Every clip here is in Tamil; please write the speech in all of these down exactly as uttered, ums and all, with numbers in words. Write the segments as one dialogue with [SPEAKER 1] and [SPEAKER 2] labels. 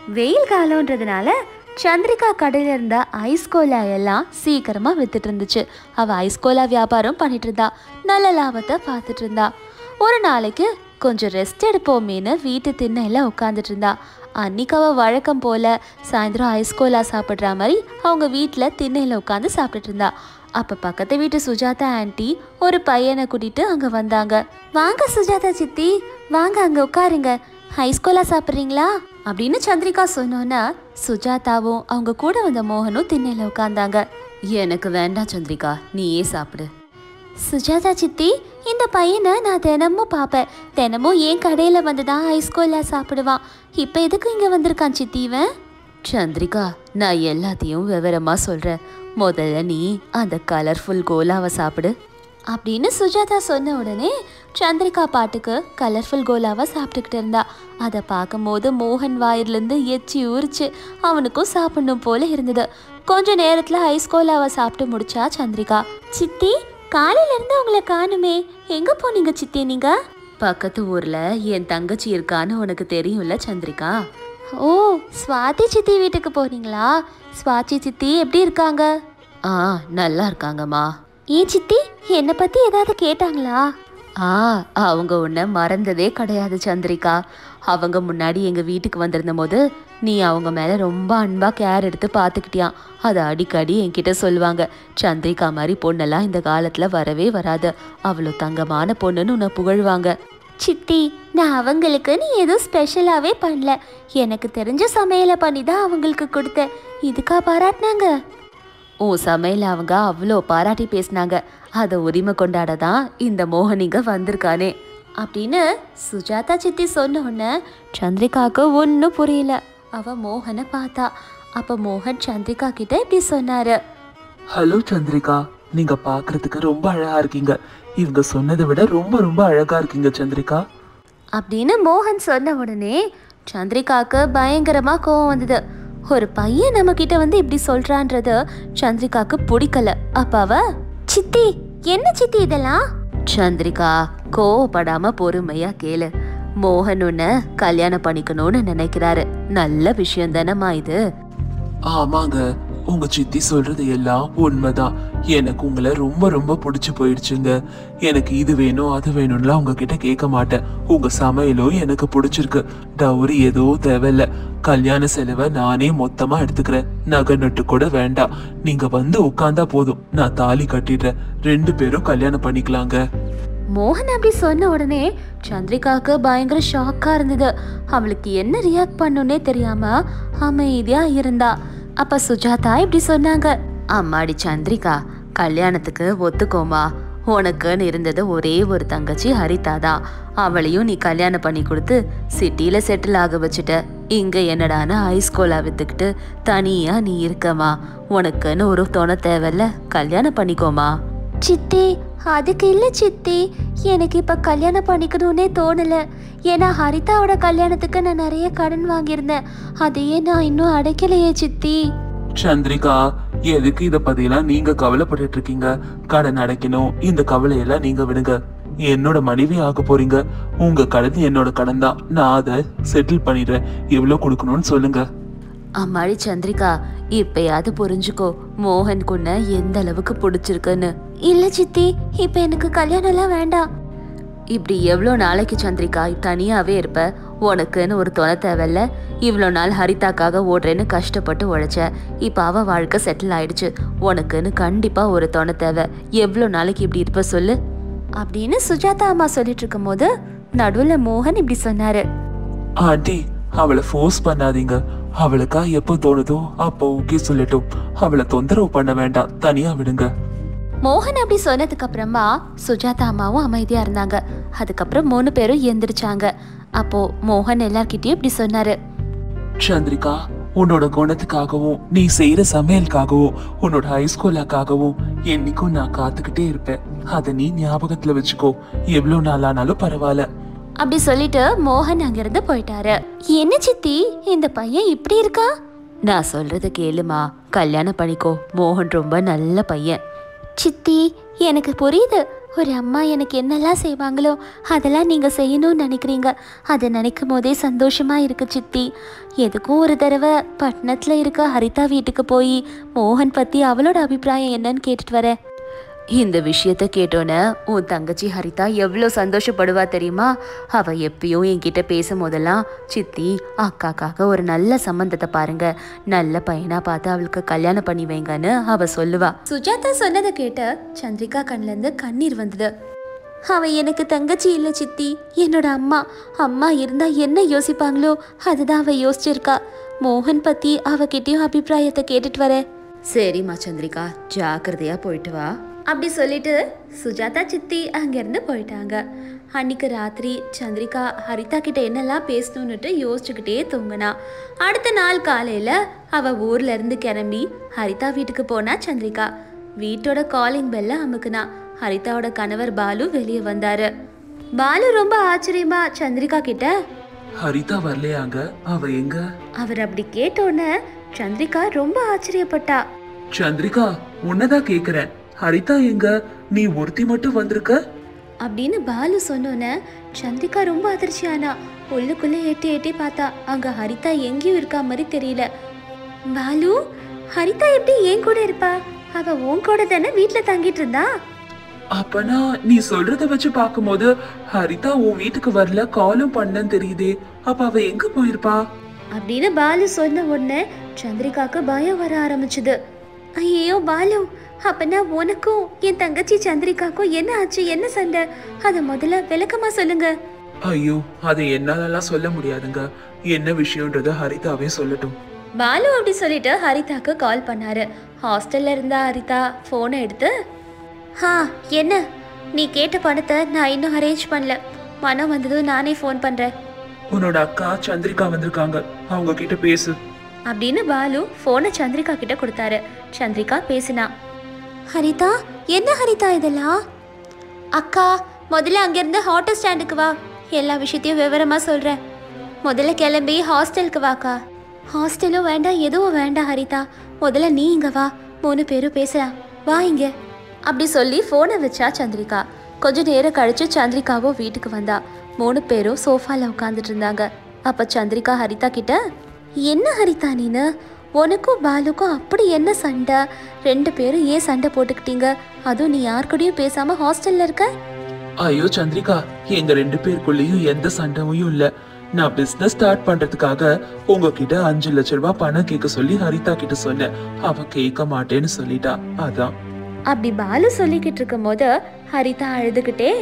[SPEAKER 1] வெயில் காலம்ன்றதுனால சந்திரிகா கடையில் இருந்த ஐஸ்கோலா எல்லாம் சீக்கிரமாக வித்துட்டு இருந்துச்சு. அவள் ஐஸ்கோலா வியாபாரம் பண்ணிட்டு இருந்தா. நல்ல லாபத்தை பார்த்துட்டு இருந்தா. ஒரு நாளைக்கு கொஞ்சம் ரெஸ்ட் எடுப்போமேனு வீட்டு திண்ணையில் உட்காந்துட்டு இருந்தா. அன்னைக்கு அவள் வழக்கம் போல் சாயந்தரம் ஐஸ்கோலா சாப்பிட்ற மாதிரி அவங்க வீட்டில் திண்ணையில் உட்காந்து சாப்பிட்டுட்டு இருந்தா. அப்போ பக்கத்து வீட்டு சுஜாதா ஆண்டி ஒரு பையனை கூட்டிகிட்டு அங்கே வந்தாங்க. வாங்க சுஜாதா சித்தி, வாங்க அங்கே உட்காருங்க, ஐஸ்கோலா சாப்பிட்றீங்களா அப்படின்னு சந்திரிகா சொன்னோன்னா சுஜாதாவும் அவங்க கூட வந்த மோகனும் திண்ணையில் உட்காந்தாங்க. எனக்கு வேண்டாம் சந்திரிகா, நீயே சாப்பிடு. சுஜாதா சித்தி, இந்த பையனை நான் தினமும் பார்ப்பேன். தினமும் என் கடையில் வந்து தான் ஐஸ்கோலா சாப்பிடுவான். இப்போ எதுக்கு இங்கே வந்திருக்கான் சித்தி இவன்? சந்திரிகா, நான் எல்லாத்தையும் விவரமாக சொல்கிறேன். முதல்ல நீ அந்த கலர்ஃபுல் கோலாவை சாப்பிடு அப்படின்னு சுஜாதா சொன்ன உடனே சந்திரிகா பாட்டுக்கு கலர்ஃபுல் கோலாவை சாப்பிட்டுக்கிட்டு இருந்தா. அதை பார்க்கும்போது மோகன் வாயிலிருந்து எச்சி ஊறிச்சு. அவனுக்கும் சாப்பிடணும் போல இருந்தது. கொஞ்ச நேரத்தில் ஐஸ் கோலாவை சாப்பிட்டு முடிச்சா சந்திரிகா. சித்தி, காலையில இருந்து உங்களை காணுமே, எங்க போனீங்க சித்தி நீங்க? பக்கத்து ஊர்ல என் தங்கச்சி இருக்கான்னு உனக்கு தெரியும்ல சந்திரிகா. ஓ, ஸ்வாதி சித்தி வீட்டுக்கு போறீங்களா? ஸ்வாதி சித்தி எப்படி இருக்காங்க? ஆ, நல்லா இருக்காங்கம்மா. ஏன் சித்தி, என்னை பத்தி ஏதாவது கேட்டாங்களா? ஆ, அவங்க உன்னை மறந்ததே கிடையாது சந்திரிகா. அவங்க முன்னாடி எங்கள் வீட்டுக்கு வந்திருந்த போது நீ அவங்க மேலே ரொம்ப அன்பாக கேர் எடுத்து பார்த்துக்கிட்டியான். அதை அடிக்கடி என்கிட்ட சொல்லுவாங்க. சந்திரிகா மாதிரி பொண்ணெல்லாம் இந்த காலத்தில் வரவே வராது, அவ்வளோ தங்கமான பொண்ணுன்னு உன்னை புகழ்வாங்க. சித்தி, நான் அவங்களுக்கு நீ எதுவும் ஸ்பெஷலாகவே பண்ணல. எனக்கு தெரிஞ்ச சமையலை பண்ணி தான் அவங்களுக்கு கொடுத்தேன். இதுக்கா பாராட்டினாங்க? ஓ, சமையல் அவங்க அவ்வளோ பாராட்டி பேசினாங்க. அதை உரிமை கொண்டாட தான் இந்த மோகனிங்க வந்திருக்கானே அப்படின்னு சுஜாதா சித்தி சொன்ன உடனே சந்திரிகாவுக்கு ஒன்றும் புரியல. அவ மோகனை பார்த்தா. அப்போ மோகன் சந்திரிகா கிட்ட இப்படி சொன்னாரு.
[SPEAKER 2] ஹலோ சந்திரிகா, நீங்க பாக்குறதுக்கு ரொம்ப அழகா இருக்கீங்க. இவங்க சொன்னதை விட ரொம்ப ரொம்ப அழகா இருக்கீங்க சந்திரிகா
[SPEAKER 1] அப்படின்னு மோகன் சொன்ன உடனே சந்திரிகாவுக்கு பயங்கரமா கோவம் வந்தது. ஒரு பையன் நம்ம கிட்ட வந்து இப்படி சொல்றான்றது சந்திரிகாவுக்கு பிடிக்கல. அப்ப அவ, சித்தி, என்ன சித்தி இதெல்லாம்? சந்திரிகா, கோவப்படாம பொறுமையா கேளு. மோகன் உன்னை கல்யாணம் பண்ணிக்கணும்னு நினைக்கிறாரு. நல்ல விஷயம் தானம்மா இது?
[SPEAKER 2] ஆமாங்க, உங்க சித்தி சொல்றது எல்லாம் உண்மைதான். எனக்கு உங்களை ரொம்ப ரொம்ப பிடிச்சு போயிடுச்சுங்க. எனக்கு இது வேணும் அது வேணும்லாம் உங்ககிட்ட கேட்க மாட்டேன். உங்க சமையலும் எனக்கு பிடிச்சிருக்கு. டவுரி ஏதோ தேவையில்ல. கல்யாண செலவை நானே மொத்தமா எடுத்துக்கிறேன். நகை நட்டு கூட வேண்டாம். நீங்க வந்து உட்கார்ந்தா போதும், நான் தாலி கட்டிடுறேன். ரெண்டு பேரும் கல்யாணம் பண்ணிக்கலாங்க.
[SPEAKER 1] மோகன் அப்படி சொன்ன உடனே சந்திரிகாவுக்கு பயங்கர ஷாக்கா இருந்தது. அவளுக்கு என்ன ரியாக்ட் பண்ணுன்னே தெரியாம அமைதியா இருந்தா. அப்ப சுஜாதா இப்படி சொன்னாங்க. அம்மாடி சந்திரிகா, கல்யாணத்துக்கு ஒத்துக்கோமா. உனக்குன்னு இருந்தது ஒரே ஒரு தங்கச்சி ஹரிதா தான். அவளையும் நீ கல்யாணம் பண்ணி கொடுத்து சிட்டியில செட்டில் ஆக வச்சுட்ட. இங்க என்னடான ஐஸ்கோலா வித்துக்கிட்டு தனியா நீ இருக்கமா. உனக்குன்னு ஒரு துணை தேவையில்ல, கல்யாணம் பண்ணிக்கோமா. சித்தி, அதுக்கு இல்ல சித்தி, எனக்கு இப்ப கல்யாணம் பண்ணிக்கணும்னே தோணல. ஏன்னா ஹரிதாவோட கல்யாணத்துக்கு நான் நிறைய கடன் வாங்கியிருந்தேன். அதையே நான் இன்னும் அடைக்கலையே சித்தி.
[SPEAKER 2] சந்திரிகா, எதுக்கு இத பத்தியெல்லாம் நீங்க கவலைப்பட்டு இருக்கீங்க? கடன் அடைக்கணும், இந்த கவலையெல்லாம் நீங்க விடுங்க. என்னோட மனைவி ஆக போறீங்க. உங்க கடன் என்னோட கடன் தான். நான் அதை செட்டில் பண்ணிடுறேன். எவ்வளவு கொடுக்கணும்னு சொல்லுங்க.
[SPEAKER 1] அம்மாடி சந்திரிகா, இப்பயாவது புரிஞ்சுக்கோ மோகன் குன்ன எந்த அளவுக்கு பிடிச்சிருக்குன்னு. இல்ல சித்தி, இப்ப எனக்கு கல்யாணம் எல்லாம் வேண்டாம். இப்படி எவ்வளோ நாளைக்கு சந்திரிகா தனியாவே இருப்ப? உனக்குன்னு ஒரு துணை தேவையில்ல. இவ்வளோ நாள் ஹரிதாக்காக ஓடுறேன்னு கஷ்டப்பட்டு உழைச்ச. இப்போ அவ வாழ்க்கை செட்டில் ஆயிடுச்சு. உனக்குன்னு கண்டிப்பா ஒரு துணை தேவை. எவ்வளோ நாளைக்கு இப்படி இருப்ப சொல்லு அப்படின்னு சுஜாதா அம்மா சொல்லிட்டு இருக்கும் போது நடுவுல மோகன் இப்படி சொன்னாரு.
[SPEAKER 2] ஆண்டி, அவளை ஃபோர்ஸ் பண்ணாதீங்க. அவளுக்கா எப்போ தோணுதோ அப்போ ஓகே சொல்லட்டும். அவளை தொந்தரவு பண்ண வேண்டாம், தனியா விடுங்க.
[SPEAKER 1] மோகன் அப்படி சொன்னதுக்கு அப்புறமா சுஜாதா அம்மாவும் அமைதியா இருந்தாங்க. அதுக்கப்புறம் மூணு பேரும் எந்திரிச்சாங்க. அப்போ மோகன் எல்லார்கிட்டயும் இப்படி சொன்னாரு.
[SPEAKER 2] சந்திரிகா, உன்னோட குணத்துக்காகவும் நீ செய்யற சமையலுக்காகவும் உன்னோட ஹைஸ்கூலுக்காகவும் என்னைக்கும் நான் காத்துக்கிட்டே இருப்பேன். அதை நீ ஞாபகத்துல வச்சுக்கோ. எவ்வளவு நாளானாலும் பரவாயில்ல.
[SPEAKER 1] அப்படி சொல்லிட்டு மோகன் அங்கிருந்து போயிட்டாரு. என்ன சித்தி, இந்த பையன் இப்படி இருக்கா? நான் சொல்றத கேளுமா, கல்யாணம் பண்ணிக்கோ. மோகன் ரொம்ப நல்ல பையன். சித்தி, எனக்கு புரியுது. ஒரு அம்மா எனக்கு என்னெல்லாம் செய்வாங்களோ அதெல்லாம் நீங்கள் செய்யணும்னு நினைக்கிறீங்க. அதை நினைக்கும் போதே சந்தோஷமாக இருக்குது சித்தி. எதுக்கும் ஒரு தடவை பட்டணத்தில் இருக்க ஹரிதா வீட்டுக்கு போய் மோகன் பற்றி அவளோட அபிப்பிராயம் என்னன்னு கேட்டுட்டு வரேன். இந்த விஷயத்த கேட்டோன்னே உன் தங்கச்சி ஹரிதா எவ்வளோ சந்தோஷப்படுவா தெரியுமா? அவள் எப்பயும் என்கிட்ட பேசும் போதெல்லாம், சித்தி அக்காக்காக ஒரு நல்ல சம்பந்தத்தை பாருங்க, நல்ல பையனாக பார்த்து அவளுக்கு கல்யாணம் பண்ணி வைங்கன்னு அவள் சொல்லுவா. சுஜாதா சொன்னதை கேட்ட சந்திரிகா கண்ணிலேருந்து கண்ணீர் வந்தது. அவள் எனக்கு தங்கச்சி இல்லை சித்தி, என்னோட அம்மா. அம்மா இருந்தால் என்ன யோசிப்பாங்களோ அதுதான் அவள் யோசிச்சிருக்கா. மோகன் பற்றி அவகிட்டையும் அபிப்பிராயத்தை கேட்டுட்டு வரேன். சரிம்மா சந்திரிகா, ஜாக்கிரதையாக போயிட்டு வா அப்படி சொல்லிட்டு சுஜாதா சித்தி அங்கேருந்து போயிட்டாங்க. அன்னைக்கு ராத்திரி சந்திரிகா ஹரிதா கிட்ட என்னெல்லாம் பேசணுன்னுட்டு யோசிச்சுக்கிட்டே தூங்கினா. அடுத்த நாள் காலையில் அவள் ஊர்ல இருந்து கிளம்பி ஹரிதா வீட்டுக்கு போனா சந்திரிகா. வீட்டோட காலிங் பெல்ல அமுக்குனா. ஹரிதாவோட கணவர் பாலு வெளியே வந்தாரு. பாலு ரொம்ப ஆச்சரியமா சந்திரிகா கிட்ட,
[SPEAKER 2] ஹரிதா வரலையாங்க, அவ எங்க?
[SPEAKER 1] அவர் அப்படி கேட்டோன்னே சந்திரிகா ரொம்ப ஆச்சரியப்பட்டா.
[SPEAKER 2] சந்திரிகா, உன்னதான் கேக்குறேன், ஹரிதா எங்க? நீ ஒருத்தி மட்டும் வந்திருக்க
[SPEAKER 1] அப்படின்னு பாலு சொன்னோன்னே சந்திரிகா ரொம்ப அதிர்ச்சியானா. உள்ளுக்குள்ள எட்டி எட்டி பார்த்தா அங்க ஹரிதா எங்கேயும் இருக்கா மாதிரி தெரியல. பாலு, ஹரிதா எப்படி என் கூட இருப்பா? அவ உன் கூட தானே வீட்டுல தங்கிட்டு இருந்தா?
[SPEAKER 2] அப்பனா நீ சொல்றத வச்சு பாக்கும்போது ஹரிதா உன் வீட்டுக்கு வரல, காலும் பண்ணன்னு தெரியுதே. அப்ப அவ எங்க போயிருப்பா?
[SPEAKER 1] அப்படின்னு பாலு சொன்ன உடனே சந்திரிகாக்கு பயம் வர ஆரம்பிச்சுது. ஐயோ பாலு, அப்பனா உனக்கும் என் தங்கச்சி சந்திரிகாக்கும் என்ன ஆச்சு, என்ன சண்டை? அதை முதல்ல விளக்கமா சொல்லுங்க.
[SPEAKER 2] ஐயோ, அதை என்னாலலாம் சொல்ல முடியாதுங்க. என்ன விஷயம்ன்றத ஹரிதாவே சொல்லட்டும்.
[SPEAKER 1] பாலு அப்படி சொல்லிட்டு ஹரிதாக்கு கால் பண்ணாரு. ஹாஸ்டல்ல இருந்த ஹரிதா போனை எடுத்து, ஹா என்ன, நீ கேட்ட பணத்தை நான் இன்னும் அரேஞ்ச் பண்ணல, மனம் வந்ததும் நானே ஃபோன் பண்றேன்.
[SPEAKER 2] உன்னோட அக்கா சந்திரிகா வந்திருக்காங்க, அவங்க கிட்ட பேசு
[SPEAKER 1] அப்படின்னு பாலு போனை சந்திரிகா கிட்ட கொடுத்தாரு. சந்திரிகா பேசினா. ஹரிதா, என்ன ஹரிதா இதெல்லாம்? அக்கா, முதல்ல அங்கேருந்து ஆட்டோ ஸ்டாண்டுக்கு வா, எல்லா விஷயத்தையும் விவரமா சொல்றேன். முதல்ல கிளம்பி ஹாஸ்டலுக்கு வாக்கா. ஹாஸ்டலும் வேண்டாம், எதுவும் வேண்டாம் ஹரிதா, முதல்ல நீ இங்க வா, மூணு பேரும் பேசலாம், வா இங்க அப்படி சொல்லி ஃபோனை வச்சா சந்திரிகா. கொஞ்ச நேரம் கழிச்சு சந்திரிகாவும் வீட்டுக்கு வந்தா. மூணு பேரும் சோஃபால உட்காந்துட்டு இருந்தாங்க. அப்ப சந்திரிகா ஹரிதா கிட்ட, என்ன ஹரிதா நீனு, உனக்கும் பாலுக்கும் அப்படி என்ன சண்டை? ரெண்டு பேரும் ஏன் சண்டை போட்டுக்கிட்டீங்க? அதுவும் நீ யார் கூடயும் பேசாம ஹாஸ்டல்ல இருக்க?
[SPEAKER 2] ஐயோ சந்திரிகா, எங்க ரெண்டு பேருக்குள்ளேயும் எந்த சண்டையும் இல்ல. நான் பிசினஸ் ஸ்டார்ட் பண்றதுக்காக உங்ககிட்ட அஞ்சு லட்ச ரூபாய் பணம் கேட்க சொல்லி ஹரிதா கிட்ட சொன்னேன். அவ கேட்க மாட்டேன்னு சொல்லிட்டா, அதான்.
[SPEAKER 1] அப்படி பாலு சொல்லிக்கிட்டு இருக்கும் போது ஹரிதா அழுதுகிட்டே,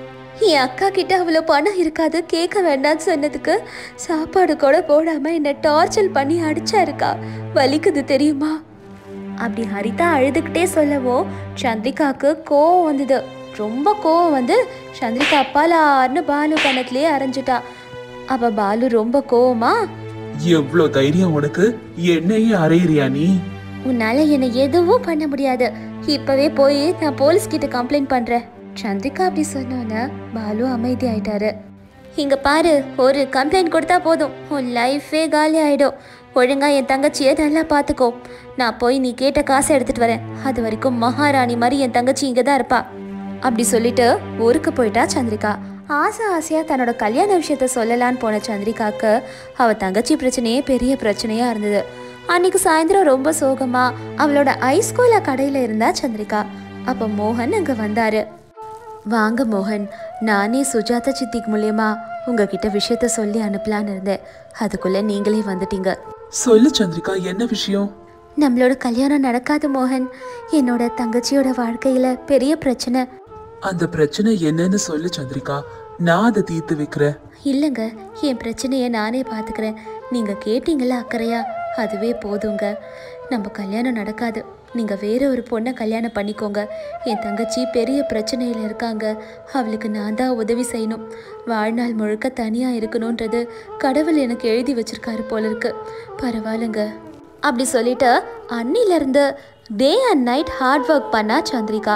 [SPEAKER 1] என் அக்கா கிட்ட அவ்வளோ பணம் இருக்காது, கேட்க வேண்டாம்னு சொன்னதுக்கு சாப்பாடு கூட போடாம என்ன டார்ச்சர் பண்ணி அடிச்சா இருக்கா, வலிக்குது தெரியுமா? அப்படி ஹரிதா அழுதுகிட்டே சொல்லவோ சந்திரிகாக்கு கோவம் வந்தது. ரொம்ப கோவம் வந்து சந்திரிகா அப்பாலார்னு பாலு கணத்திலேயே அரைஞ்சிட்டா. அப்ப பாலு ரொம்ப கோவமா,
[SPEAKER 2] எவ்வளோ தைரியம் உனக்கு, என்னையே அரையிறியா நீ?
[SPEAKER 1] உன்னால என்ன எதுவும் பண்ண முடியாது, இப்பவே போய் நான் போலீஸ் கிட்ட கம்ப்ளைண்ட் பண்றேன். சந்திரிகா அப்படி சொன்னோன்னே பாலு அமைதி ஆயிட்டாரு. இங்க பாரு, ஒரு கம்ப்ளைண்ட் கொடுத்தா போதும், உன் லைஃபே காலி ஆயிடும். ஒழுங்கா என் தங்கச்சியை நல்லா பார்த்துக்கோ. நான் போய் நீ கேட்ட காசை எடுத்துட்டு வரேன். அது வரைக்கும் மகாராணி மாதிரி என் தங்கச்சி இங்கே தான் இருப்பா அப்படி சொல்லிட்டு ஊருக்கு போயிட்டா சந்திரிகா. ஆசை ஆசையாக தன்னோட கல்யாண விஷயத்த சொல்லலான்னு போன சந்திரிகாவுக்கு அவள் தங்கச்சி பிரச்சனையே பெரிய பிரச்சனையாக இருந்தது. அன்னைக்கு சாயந்தரம் ரொம்ப சோகமா அவளோட ஐஸ்கோலா கடையில் இருந்தா சந்திரிகா. அப்போ மோகன் அங்கே வந்தாரு. வாங்க மோகன், நானே சுஜாதா சித்திக்கு மூலியமா உங்ககிட்ட விஷயத்த சொல்லி அனுப்பலான்னு இருந்தேன். அதுக்குள்ள நீங்களே வந்துட்டீங்க.
[SPEAKER 2] சொல்லு சந்திரிகா, என்ன விஷயம்?
[SPEAKER 1] நம்மளோட கல்யாணம் நடக்காது மோகன். என்னோட தங்கச்சியோட வாழ்க்கையில பெரிய பிரச்சனை.
[SPEAKER 2] அந்த பிரச்சனை என்னன்னு சொல்லு சந்திரிகா, நான் அதை தீர்த்து வைக்கிறேன்.
[SPEAKER 1] இல்லைங்க, என் பிரச்சனையை நானே பார்த்துக்கிறேன். நீங்க கேட்டீங்களா அக்கறையா, அதுவே போதுங்க. நம்ம கல்யாணம் நடக்காது, நீங்க வேற ஒரு பொண்ணை கல்யாணம் பண்ணிக்கோங்க. என் தங்கச்சி பெரிய பிரச்சனையில இருக்காங்க, அவளுக்கு நான் தான் உதவி செய்யணும். வாழ்நாள் முழுக்க தனியா இருக்கணும்ன்றது கடவுள் எனக்கு எழுதி வச்சிருக்காரு போல இருக்கு. பரவாயில்லைங்க அப்படி சொல்லிட்டு அன்னிலிருந்து day and night hard work பண்ணா சந்திரிகா.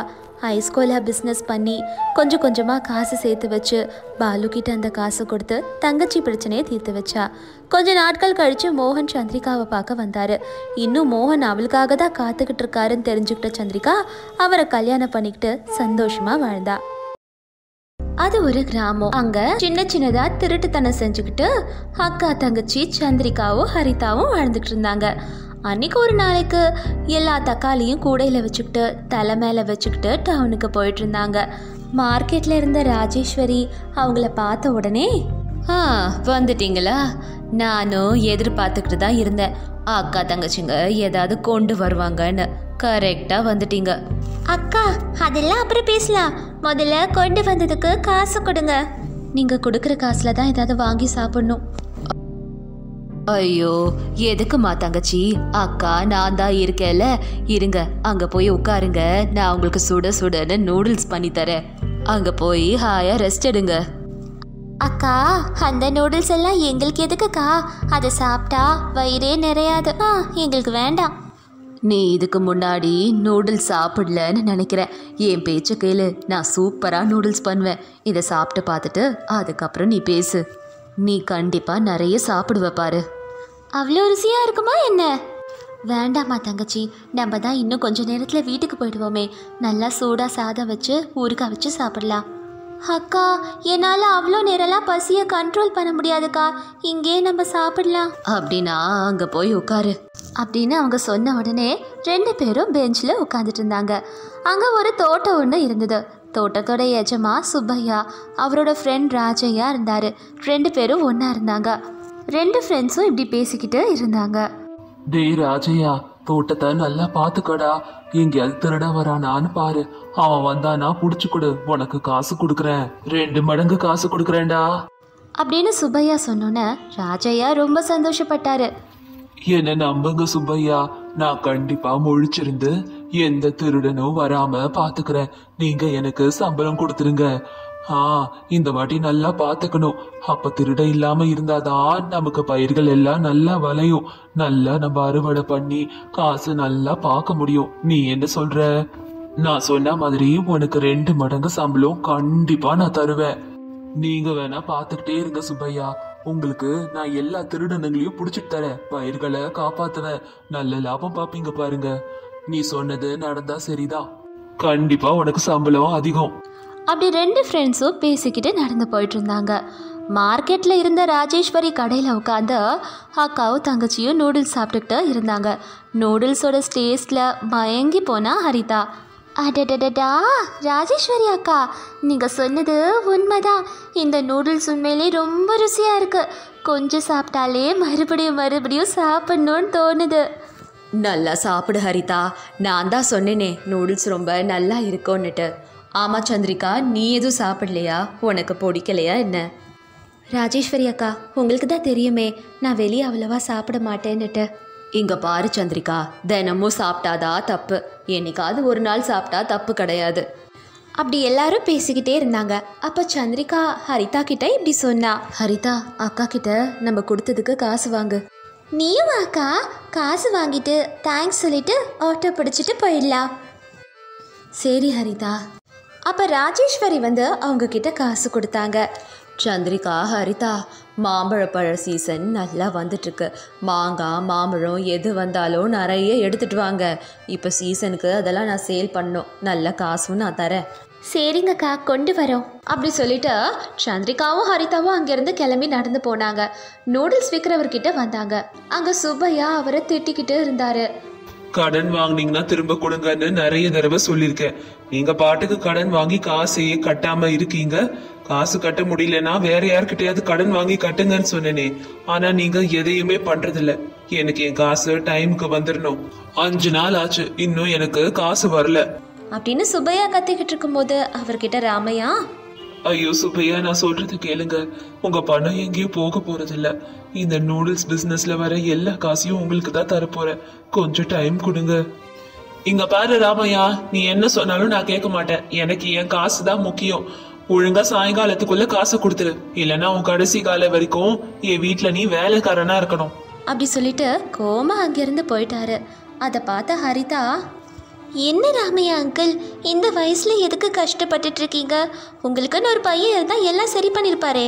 [SPEAKER 1] ஐஸ்கோலா பிஸ்னஸ் பண்ணி கொஞ்சம் கொஞ்சமாக காசு சேர்த்து வச்சு பாலுக்கிட்ட அந்த காசை கொடுத்து தங்கச்சி பிரச்சனையை தீர்த்து வச்சா. கொஞ்ச நாட்கள் கழித்து மோகன் சந்திரிகாவை பார்க்க வந்தார். இன்னும் மோகன் அவளுக்காக தான் காத்துக்கிட்டு இருக்காருன்னு தெரிஞ்சுக்கிட்ட சந்திரிகா அவரை கல்யாணம் பண்ணிக்கிட்டு சந்தோஷமாக வாழ்ந்தா. அது ஒரு கிராமம். அங்க சின்ன சின்னதா திருட்டுத்தனம் செஞ்சுக்கிட்டு அக்கா தங்கச்சி சந்திரிகாவும் ஹரிதாவும் வாழ்ந்துட்டு இருந்தாங்க. அன்னைக்கு ஒரு நாளைக்கு எல்லா தக்காளியும் கூடையில வச்சுக்கிட்டு தலை மேல வச்சுக்கிட்டு டவுனுக்கு போயிட்டு இருந்தாங்க. மார்க்கெட்ல இருந்த ராஜேஸ்வரி அவங்கள பார்த்த உடனே, ஆ வந்துட்டீங்களா? நானும் எதிர்பார்த்துக்கிட்டு தான் இருந்தேன், அக்கா தங்கச்சிங்க ஏதாவது கொண்டு வருவாங்கன்னு. கரெக்டா வந்துட்டீங்க. அக்கா அதெல்லாம் அப்புறம் பேசலாம், முதல்ல கொண்டு வந்ததுக்கு காசு கொடுங்க. நீங்க கொடுக்குற காசுல தான் ஏதாவது வாங்கி சாப்பிடணும். ஐயோ எதுக்குமா தங்கச்சி, அக்கா நான் தான் இருக்கேன்ல, இருங்க அங்க போய் உட்காருங்க, நான் உங்களுக்கு சுட சுடன்னு நூடுல்ஸ் பண்ணி தரேன். அங்க போய் ஹாயா ரெஸ்ட் எடுங்க. அக்கா அந்த நூடுல்ஸ் எல்லாம் எங்களுக்கு எதுக்குக்கா? அதை சாப்பிட்டா வயிறே நிறையாது. ஆ எங்களுக்கு வேண்டாம். நீ இதுக்கு முன்னாடி நூடுல்ஸ் சாப்பிடலன்னு நினைக்கிறேன். என் பேச்சை கேளு, நான் சூப்பராக நூடுல்ஸ் பண்ணுவேன். இதை சாப்பிட்டு பார்த்துட்டு அதுக்கப்புறம் நீ பேசு. நீ கண்டிப்பாக நிறைய சாப்பிடுவ பாரு. அவ்வளோ ருசியாக இருக்குமா என்ன? வேண்டாமா தங்கச்சி, நம்ம தான் இன்னும் கொஞ்சம் நேரத்தில் வீட்டுக்கு போயிடுவோமே. நல்லா சூடாக சாதம் வச்சு ஊறுகாய் வச்சு சாப்பிடலாம். அக்கா என்னால் அவ்வளோ நேரம்லாம் பசியை கண்ட்ரோல் பண்ண முடியாதுக்கா, இங்கே நம்ம சாப்பிடலாம். அப்படின்னா அங்கே போய் உட்காரு அப்படின்னு அவங்க சொன்ன உடனே ரெண்டு பேரும் பெஞ்சில் உட்காந்துட்டு இருந்தாங்க. அங்கே ஒரு தோட்டம் ஒன்று இருந்தது. தோட்டத்தோட எஜமா சுப்பையா, அவரோட ஃப்ரெண்ட் ராஜையா இருந்தார். ரெண்டு பேரும் ஒன்றா இருந்தாங்க. ரெண்டு ஃப்ரெண்ட்ஸும் இப்படி பேசிக்கிட்டு இருந்தாங்க.
[SPEAKER 2] டேய் ராஜையா, தோட்டத்தை நல்லா பாத்துக்கடா, எங்கேயாவது திருட வரானான்னு பாரு. அவன் வந்தானா புடிச்சு கொடு, உனக்கு காசு கொடுக்குறேன், ரெண்டு மடங்கு காசு கொடுக்குறேன்டா
[SPEAKER 1] அப்படின்னு சுப்பையா சொன்னோன்னே ராஜையா ரொம்ப சந்தோஷப்பட்டாரு.
[SPEAKER 2] என்ன நம்புங்க சுப்பையா, நான் கண்டிப்பா முழிச்சிருந்து எந்த திருடனும் வராம பாத்துக்கிறேன். நீங்க எனக்கு சம்பளம் கொடுத்துருங்க. ஆ இந்த வாட்டி நல்லா பாத்துக்கணும். அப்ப திருட இல்லாம இருந்தாதான் நமக்கு பயிர்கள் எல்லாம் நல்லா விளையும். நல்லா நம்ம அறுவடை பண்ணி காசு நல்லா பார்க்க முடியும். நீ என்ன சொல்ற? நான் சொன்ன மாதிரி உனக்கு ரெண்டு மடங்கு சம்பளம் கண்டிப்பா நான் தருவேன். நீங்க வேணா பாத்துக்கிட்டே இருங்க சுப்பையா, உங்களுக்கு நான் எல்லா திருடனுங்களையும் புடிச்சிட்டு தரேன், பயிர்களை காப்பாத்துவேன், நல்ல லாபம் பாப்பீங்க பாருங்க. நீ சொன்னது நடந்தா சரிதான், கண்டிப்பா உனக்கு சம்பளம் அதிகம்.
[SPEAKER 1] அப்படி ரெண்டு ஃப்ரெண்ட்ஸும் பேசிக்கிட்டு நடந்து போயிட்டு இருந்தாங்க. மார்க்கெட்டில் இருந்த ராஜேஸ்வரி கடையில் உட்காந்து அக்காவும் தங்கச்சியும் நூடுல்ஸ் சாப்பிட்டுக்கிட்டு இருந்தாங்க. நூடுல்ஸோட டேஸ்ட்டில் மயங்கி போனா ஹரிதா. அடடடடா ராஜேஸ்வரி அக்கா, நீங்கள் சொன்னது உண்மைதான். இந்த நூடுல்ஸ் உண்மையிலே ரொம்ப ருசியாக இருக்குது. கொஞ்சம் சாப்பிட்டாலே மறுபடியும் மறுபடியும் சாப்பிட்ணுன்னு தோணுது. நல்லா சாப்பிடு ஹரிதா, நான் தான் சொன்னேனே நூடுல்ஸ் ரொம்ப நல்லா இருக்கும்னுட்டு. ஆமாம் சந்திரிகா, நீ எதுவும் சாப்பிடலையா? உனக்கு பிடிக்கலையா என்ன? ராஜேஸ்வரி அக்கா, உங்களுக்கு தான் தெரியுமே நான் வெளியே அவ்வளவா சாப்பிட மாட்டேன்னுட்டு. இங்கே பாரு சந்திரிகா, தினமும் சாப்பிட்டாதா தப்பு, என்னைக்காவது ஒரு நாள் சாப்பிட்டா தப்பு கிடையாது. அப்படி எல்லாரும் பேசிக்கிட்டே இருந்தாங்க. அப்போ சந்திரிகா ஹரிதா கிட்ட இப்படி சொன்னா. ஹரிதா அக்கா கிட்ட நம்ம கொடுத்ததுக்கு காசு வாங்கு. நீயும் அக்கா காசு வாங்கிட்டு தேங்க்ஸ் சொல்லிட்டு ஆட்டோ பிடிச்சிட்டு போயிடலாம். சரி ஹரிதா. அப்போ ராஜேஸ்வரி வந்து அவங்க கிட்ட காசு கொடுத்தாங்க. சந்திரிகா ஹரிதா, மாம்பழப்பழ சீசன் நல்லா வந்துட்டுருக்கு. மாங்காய் மாம்பழம் எது வந்தாலும் நிறைய எடுத்துகிட்டு வாங்க. இப்போ சீசனுக்கு அதெல்லாம் நான் சேல் பண்ணணும், நல்ல காசும் நான் தரேன். சரிங்கக்கா கொண்டு வரோம் அப்படி சொல்லிட்டு சந்திரிகாவும் ஹரிதாவும் அங்கேருந்து கிளம்பி நடந்து போனாங்க. நூடுல்ஸ் விற்கிறவர்கிட்ட வந்தாங்க. அங்கே சுப்பையா அவரை திட்டிக்கிட்டு இருந்தாரு.
[SPEAKER 2] கடன் வாங்கினீங்கன்னா திரும்ப கொடுங்கன்னு நிறைய தடவை சொல்லியிருக்கேன். நீங்க பாட்டுக்கு கடன் வாங்கி காசையே கட்டாம இருக்கீங்க. காசு கட்ட முடியலன்னா வேற யார்கிட்டயாவது கடன் வாங்கி கட்டுங்கன்னு சொன்னேனே, ஆனா நீங்க எதையுமே பண்றதில்ல. எனக்கு என் காசு டைமுக்கு வந்துடணும். அஞ்சு நாள் ஆச்சு, இன்னும் எனக்கு காசு வரல
[SPEAKER 1] அப்படின்னு சுப்பையா கத்திக்கிட்டு இருக்கும்போது அவர்கிட்ட ராமையா,
[SPEAKER 2] ஐயோ சுப்பையா, நான் சொல்றது கேளுங்க, உங்க பணம் எங்கேயும் போக போறதில்ல. இந்த நூடுல்ஸ் பிசினஸ்ல வர எல்லா காசையும் உங்களுக்கு தான் தரப்போறேன், கொஞ்சம் டைம் கொடுங்க. இங்க பாரு ராமையா, நீ என்ன சொன்னாலும் நான் கேட்க மாட்டேன். எனக்கு என் காசு தான் முக்கியம். ஒழுங்கா சாயங்காலத்துக்குள்ள காசை கொடுத்துரு, இல்லைன்னா உன் கடைசி காலம் வரைக்கும் என் வீட்டுல நீ வேலைக்காரனா இருக்கணும்
[SPEAKER 1] அப்படி சொல்லிட்டு கோமா அங்கிருந்து போயிட்டாரு. அதை பார்த்த ஹரிதா,
[SPEAKER 3] என்ன ராமையா அங்கிள், இந்த வயசுல எதுக்கு கஷ்டப்பட்டுட்டு இருக்கீங்க? உங்களுக்குன்னு ஒரு பையன் இருந்தால் எல்லாம் சரி பண்ணியிருப்பாரே.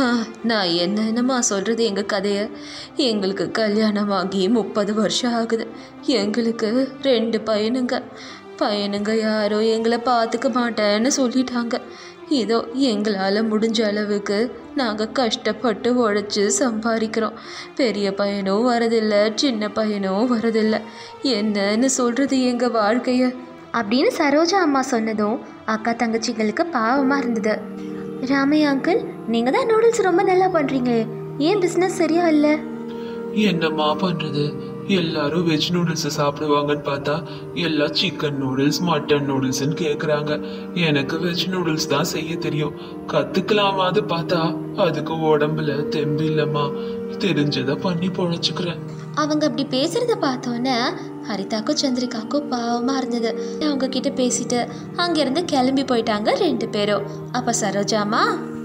[SPEAKER 4] நான் என்னென்னமா சொல்கிறது எங்கள் கதையை. எங்களுக்கு கல்யாணம் ஆகி முப்பது வருஷம் ஆகுது. எங்களுக்கு ரெண்டு பையனுங்க. பையனுங்க யாரோ எங்களை பார்த்துக்க மாட்டேன்னு சொல்லிட்டாங்க. இதோ எங்களால் முடிஞ்ச அளவுக்கு நாங்கள் கஷ்டப்பட்டு உழைச்சி சம்பாதிக்கிறோம். பெரிய பையனும் வரதில்லை, சின்ன பையனும் வரதில்லை. என்னன்னு சொல்கிறது எங்கள் வாழ்க்கையை
[SPEAKER 3] அப்படின்னு சரோஜா அம்மா சொன்னதும் அக்கா தங்கச்சிங்களுக்கு பாவமாக இருந்தது. ராமையா அங்கிள், நீங்கள் தான் நூடுல்ஸ் ரொம்ப நல்லா பண்ணுறீங்களே, ஏன் பிஸ்னஸ் சரியா இல்லை?
[SPEAKER 2] என்னம்மா பண்றது, எல்லாரும் வெஜ் நூடுல்ஸ் சாப்பிடுவாங்கன்னு பார்த்தா எல்லாம் சிக்கன் நூடுல்ஸ் மட்டன் நூடுல்ஸ்ன்னு கேக்குறாங்க. எனக்கு வெஜ் நூடுல்ஸ் தான் செய்ய தெரியும். கத்துக்கலாமாது பார்த்தா அதுக்கு உடம்புல தெம்பு இல்லம்மா. தெரிஞ்சதை பண்ணி பொழைச்சுக்கிறேன்.
[SPEAKER 3] அவங்க அப்படி பேசுறத பார்த்தோன்னே ஹரிதாக்கும் சந்திரிகாக்கும் பாவமா இருந்தது. அவங்க கிட்ட பேசிட்டு அங்கிருந்து கிளம்பி போயிட்டாங்க ரெண்டு பேரும். அப்ப சரோஜாமா,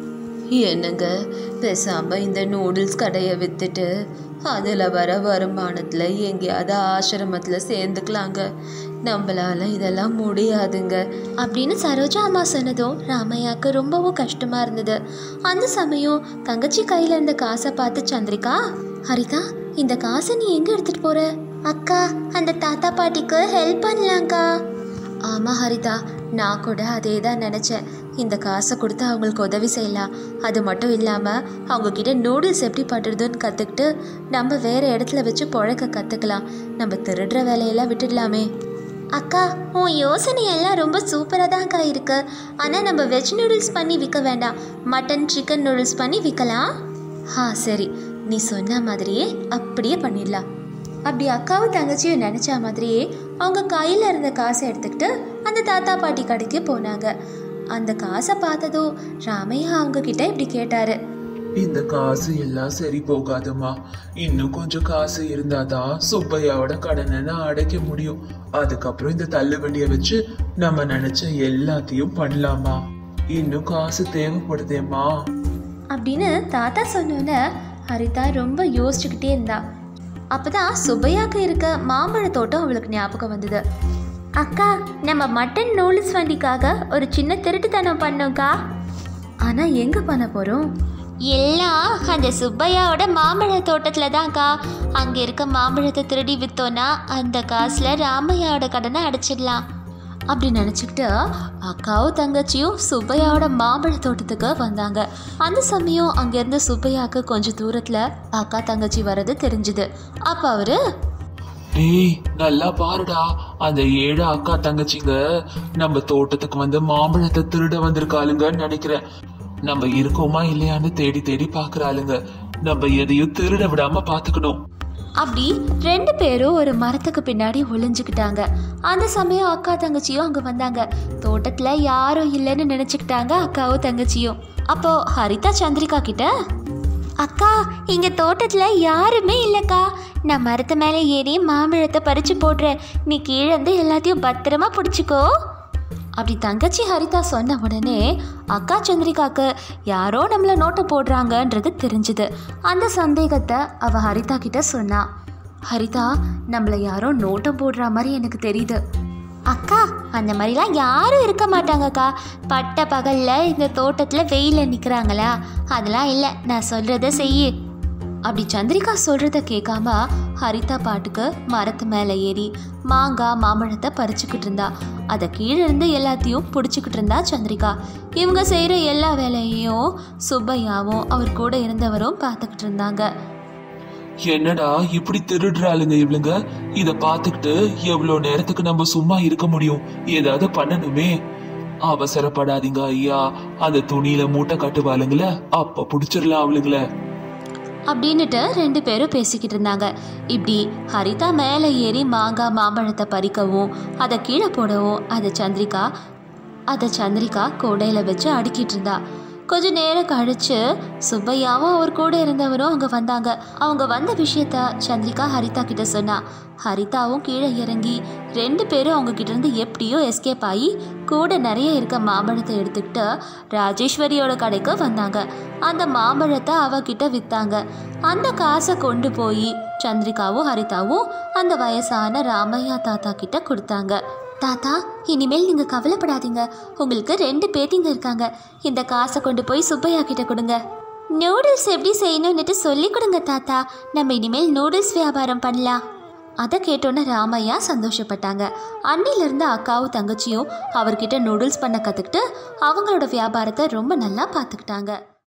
[SPEAKER 4] என்னங்க பேசாமல் இந்த நூடுல்ஸ் கடையை விற்றுட்டு அதில் வர வருமானத்தில் எங்கேயாவது ஆசிரமத்தில் சேர்ந்துக்கலாங்க. நம்மளால இதெல்லாம் முடியாதுங்க
[SPEAKER 3] அப்படின்னு சரோஜா அம்மா சொன்னதும் ராமையாவுக்கு ரொம்பவும் கஷ்டமா இருந்தது. அந்த சமயம் தங்கச்சி கையில இருந்த காசை பார்த்து சந்திரிகா, ஹரிதா இந்த காசை நீ எங்க எடுத்துட்டு போற? அக்கா, அந்த தாத்தா பாட்டிக்கு ஹெல்ப் பண்ணலாங்க்கா. ஆமா ஹரிதா, நான் கூட அதே தான் நினச்சேன். இந்த காசை கொடுத்து அவங்களுக்கு உதவி செய்யலாம். அது மட்டும் இல்லாமல் அவங்கக்கிட்ட நூடுல்ஸ் எப்படி பண்ணுறதுன்னு கற்றுக்கிட்டு நம்ம வேறு இடத்துல வச்சு புழக்க கற்றுக்கலாம். நம்ம திருடுற வேலையெல்லாம் விட்டுடலாமே. அக்கா, உன் யோசனையெல்லாம் ரொம்ப சூப்பராக தான்க்கா இருக்கு. ஆனால் நம்ம வெஜ் நூடுல்ஸ் பண்ணி விற்க வேண்டாம், மட்டன் சிக்கன் நூடுல்ஸ் பண்ணி விற்கலாம். ஆ சரி, நீ சொன்ன மாதிரியே அப்படியே பண்ணிடலாம். அப்படி அக்காவும் தங்கச்சியும் நினச்ச மாதிரியே அவங்க கையில் இருந்த காசை எடுத்துக்கிட்டு அந்த தாத்தா பாட்டி கடைக்கு போனாங்க. அந்த காசை பார்த்ததும் ராமையா அவங்க கிட்ட இப்படி கேட்டாரு,
[SPEAKER 2] இந்த காசு எல்லாம் சரி போகாதுமா. இன்னும் கொஞ்சம் காசு இருந்தாதான் சுப்பையாவோட கடனை அடைக்க முடியும். அதுக்கப்புறம் இந்த தள்ளு வண்டியை வச்சு நம்ம நினைச்ச எல்லாத்தையும் பண்ணலாமா. இன்னும் காசு தேவைப்படுதேம்மா
[SPEAKER 3] அப்படின்னு தாத்தா சொன்னோன்னே ஹரிதா ரொம்ப யோசிச்சுக்கிட்டே இருந்தா. அப்பதான் சுப்பையாக்கு இருக்க மாம்பழ தோட்டம் அவளுக்கு ஞாபகம் வந்தது. அக்கா, நம்ம மட்டன் நூடுல்ஸ் வண்டிக்காக ஒரு சின்ன திருட்டுத்தனம் பண்ணோம்க்கா. ஆனா எங்க பண்ண போறோம்? எல்லாம் அந்த சுப்பையாவோட மாம்பழ தோட்டத்துல தான்க்கா. அங்க இருக்க மாம்பழத்தை திருடி வித்தோன்னா அந்த காசுல ராமையாவோட கடனை அடைச்சிடலாம் அப்படி நினச்சிக்கிட்டு அக்காவும் தங்கச்சியும் சுப்பையாவோட மாம்பழ தோட்டத்துக்கு வந்தாங்க. அந்த சமயம் அங்கேருந்து சுப்பையாவுக்கு கொஞ்சம் தூரத்தில் அக்கா தங்கச்சி வர்றது தெரிஞ்சுது. அப்போ அவரு,
[SPEAKER 2] டேய் நல்லா பாருடா, அந்த ஏழு அக்கா தங்கச்சிங்க நம்ம தோட்டத்துக்கு வந்து மாம்பழத்தை திருட வந்திருக்காளுங்கன்னு நினைக்கிறேன். நம்ம இருக்கோமா இல்லையான்னு தேடி தேடி பாக்குறாளுங்க. நம்ம எதையும் திருட விடாம பாத்துக்கணும்.
[SPEAKER 3] அப்படி ரெண்டு பேரும் ஒரு மரத்துக்கு பின்னாடி ஒளிஞ்சுக்கிட்டாங்க. அந்த சமயம் அக்கா தங்கச்சியும் அங்கே வந்தாங்க. தோட்டத்தில் யாரும் இல்லைன்னு நினச்சிக்கிட்டாங்க அக்காவும் தங்கச்சியும். அப்போ ஹரிதா சந்திரிகா கிட்ட, அக்கா இங்கே தோட்டத்தில் யாருமே இல்லைக்கா. நான் மரத்து மேலே ஏறி மாம்பழத்தை பறித்து போடுறேன், நீ கீழே இருந்து எல்லாத்தையும் பத்திரமா பிடிச்சிக்கோ. அப்படி தங்கச்சி ஹரிதா சொன்ன உடனே அக்கா சந்திரிகாக்கு யாரோ நம்மளை நோட்டை போடுறாங்கன்றது தெரிஞ்சுது. அந்த சந்தேகத்தை அவ ஹரிதா கிட்ட சொன்னா. ஹரிதா, நம்மளை யாரோ நோட்டம் போடுற மாதிரி எனக்கு தெரியுது. அக்கா, அந்த மாதிரிலாம் யாரும் இருக்க மாட்டாங்கக்கா. பட்ட பகலில் இந்த தோட்டத்தில் வெயிலில் நிற்கிறாங்களா? அதெல்லாம் இல்லை, நான் சொல்கிறத செய்யு. அப்படி சந்திரிகா சொல்கிறத கேட்காம ஹரிதா பாட்டுக்கு மரத்து மேலே ஏறி மாங்காய் மாம்பழத்தை பறிச்சுக்கிட்டு இருந்தா. அதை கீழே இருந்து எல்லாத்தையும் பிடிச்சிக்கிட்டு இருந்தா சந்திரிகா. இவங்க செய்கிற எல்லா வேலையையும் சுப்பையாவும் அவர் கூட இருந்தவரும் பார்த்துக்கிட்டு இருந்தாங்க.
[SPEAKER 2] என்னடா இப்படி திருடுறாளுங்க இவளுங்க. இத பாத்துக்கிட்டு எவ்வளவு நேரத்துக்கு நம்ம சும்மா இருக்க முடியும்? ஏதாவது பண்ணணுமே. அவசரப்படாதீங்க ஐயா, அந்த துணியில மூட்டை கட்டுவாளுங்கள, அப்ப புடிச்சிடலாம் அவளுங்கள
[SPEAKER 3] அப்படின்னுட்டு ரெண்டு பேரும் பேசிக்கிட்டு இருந்தாங்க. இப்படி ஹரிதா மேலே ஏறி மாங்காய் மாம்பழத்தை பறிக்கவும் அதை கீழே போடவும் அதை சந்திரிகா அதை சந்திரிகா கூடையில் வச்சு அடுக்கிட்டு இருந்தா. கொஞ்ச நேரம் கழிச்சு சுப்பையாவும் அவர் கூட இருந்தவரும் அங்கே வந்தாங்க. அவங்க வந்த விஷயத்த சந்திரிகா ஹரிதா கிட்ட சொன்னா. ஹரிதாவும் கீழே இறங்கி ரெண்டு பேரும் அவங்க கிட்ட இருந்து எப்படியோ எஸ்கேப் ஆகி கூட நிறைய இருக்க மாம்பழத்தை எடுத்துக்கிட்டு ராஜேஸ்வரியோட கடைக்கு வந்தாங்க. அந்த மாம்பழத்தை அவகிட்ட வித்தாங்க. அந்த காசை கொண்டு போய் சந்திரிகாவும் ஹரிதாவும் அந்த வயசான ராமையா தாத்தா கிட்ட கொடுத்தாங்க. தாத்தா, இனிமேல் நீங்கள் கவலைப்படாதீங்க. உங்களுக்கு ரெண்டு பேத்திங்க இருக்காங்க. இந்த காசை கொண்டு போய் சுப்பையா கிட்ட கொடுங்க. நூடுல்ஸ் எப்படி செய்யணும்னுட்டு சொல்லி கொடுங்க தாத்தா. நம்ம இனிமேல் நூடுல்ஸ் வியாபாரம் பண்ணலாம். அதை கேட்டோன்னே ராமையா சந்தோஷப்பட்டாங்க. அன்னிலிருந்து அக்காவும் தங்கச்சியும் அவர்கிட்ட நூடுல்ஸ் பண்ண கற்றுக்கிட்டு அவங்களோட வியாபாரத்தை ரொம்ப நல்லா பார்த்துக்கிட்டாங்க.